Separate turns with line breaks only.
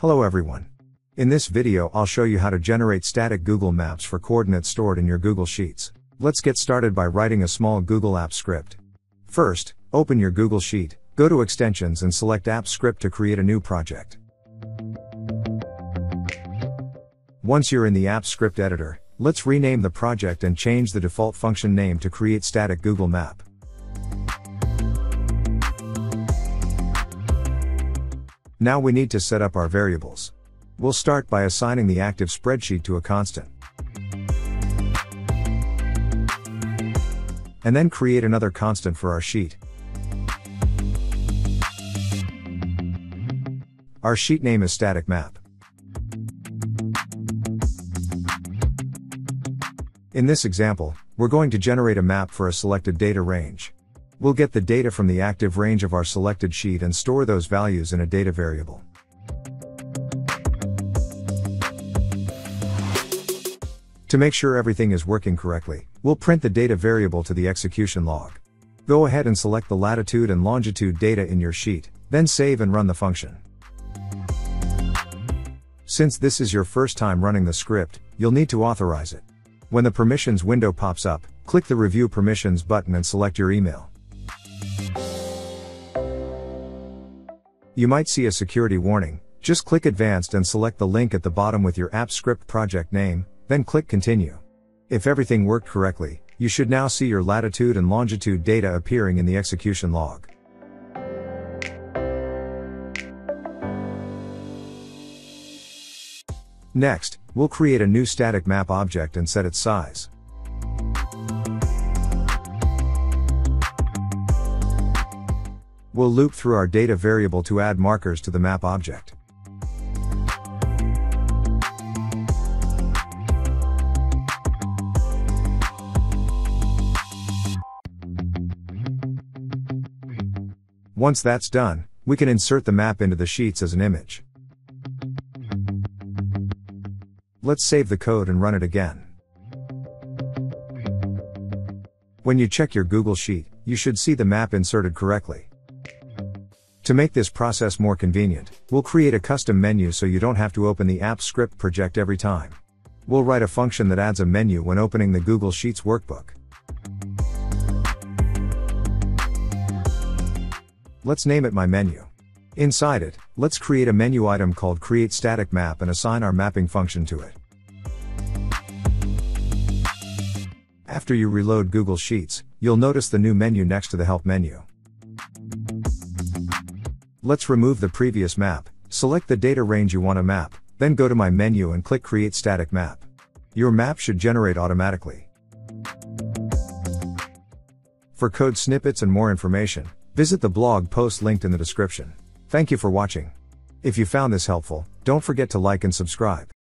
Hello everyone. In this video I'll show you how to generate static Google Maps for coordinates stored in your Google Sheets. Let's get started by writing a small Google Apps script. First, open your Google Sheet, go to Extensions and select Apps Script to create a new project. Once you're in the Apps Script editor, let's rename the project and change the default function name to create static Google Map. Now we need to set up our variables. We'll start by assigning the active spreadsheet to a constant. And then create another constant for our sheet. Our sheet name is static map. In this example, we're going to generate a map for a selected data range. We'll get the data from the active range of our selected sheet and store those values in a data variable. To make sure everything is working correctly, we'll print the data variable to the execution log. Go ahead and select the latitude and longitude data in your sheet, then save and run the function. Since this is your first time running the script, you'll need to authorize it. When the permissions window pops up, click the Review Permissions button and select your email. You might see a security warning. Just click Advanced and select the link at the bottom with your app script project name, then click Continue. If everything worked correctly, you should now see your latitude and longitude data appearing in the execution log. Next, we'll create a new static map object and set its size. We'll loop through our data variable to add markers to the map object. Once that's done, we can insert the map into the sheets as an image. Let's save the code and run it again. When you check your Google Sheet, you should see the map inserted correctly. To make this process more convenient, we'll create a custom menu so you don't have to open the app script project every time. We'll write a function that adds a menu when opening the Google Sheets workbook. Let's name it My Menu. Inside it, let's create a menu item called Create Static Map and assign our mapping function to it. After you reload Google Sheets, you'll notice the new menu next to the Help menu. Let's remove the previous map, select the data range you want to map, then go to My Menu and click Create Static Map. Your map should generate automatically. For code snippets and more information, visit the blog post linked in the description. Thank you for watching. If you found this helpful, don't forget to like and subscribe.